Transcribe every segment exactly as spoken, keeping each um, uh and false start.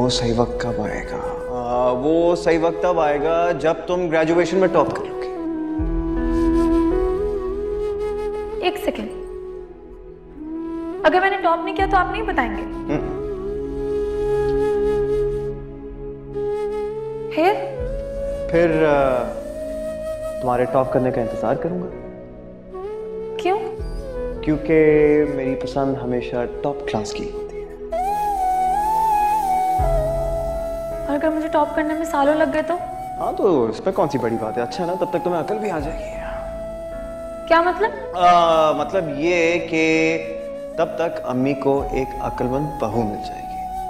सही वक्त कब आएगा? आ, वो सही वक्त तब आएगा जब तुम ग्रेजुएशन में टॉप कर लोगे। एक सेकेंड, अगर मैंने टॉप नहीं किया तो आप नहीं बताएंगे? फिर फिर आ, तुम्हारे टॉप करने का इंतजार करूंगा। क्यों? क्योंकि मेरी पसंद हमेशा टॉप क्लास की होती है। और अगर मुझे टॉप करने में सालों लग गए तो? हाँ तो इस पर कौन सी बड़ी बात है, अच्छा है ना, तब तक तुम्हें अकल भी आ जाएगी। क्या मतलब? आ, मतलब ये कि तब तक अम्मी को एक अक्लमंद बहू मिल जाएगी।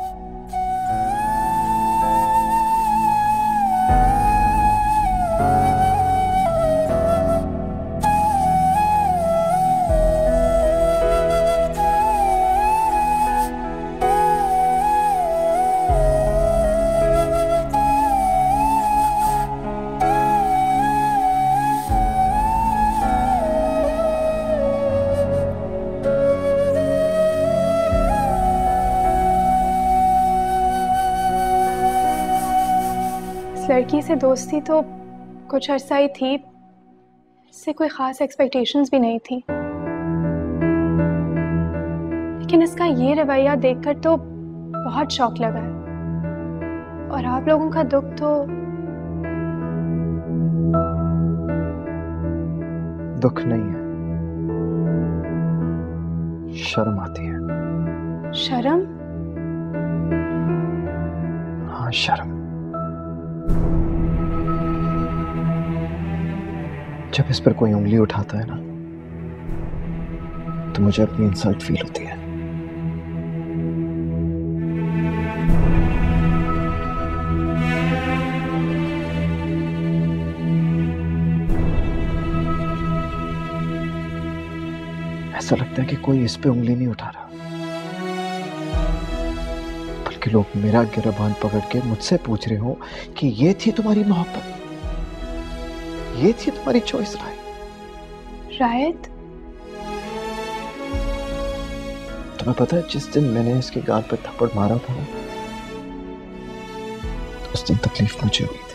लड़की से दोस्ती तो कुछ अरसा ही थी, इससे कोई खास एक्सपेक्टेशंस भी नहीं थी, लेकिन इसका ये रवैया देखकर तो बहुत शौक लगा है। और आप लोगों का दुख तो दुख नहीं है, शर्म आती है। शर्म? हाँ शर्म। जब इस पर कोई उंगली उठाता है ना तो मुझे अपनी इंसल्ट फील होती है। ऐसा लगता है कि कोई इस पे उंगली नहीं उठा रहा, बल्कि लोग मेरा गिरबान पकड़ के मुझसे पूछ रहे हो कि ये थी तुम्हारी मोहब्बत, ये थी तुम्हारी चॉइस। रायत रायत तुम्हें पता है जिस दिन मैंने इसके गाल पे थप्पड़ मारा था ना, उस दिन तकलीफ मुझे हुई।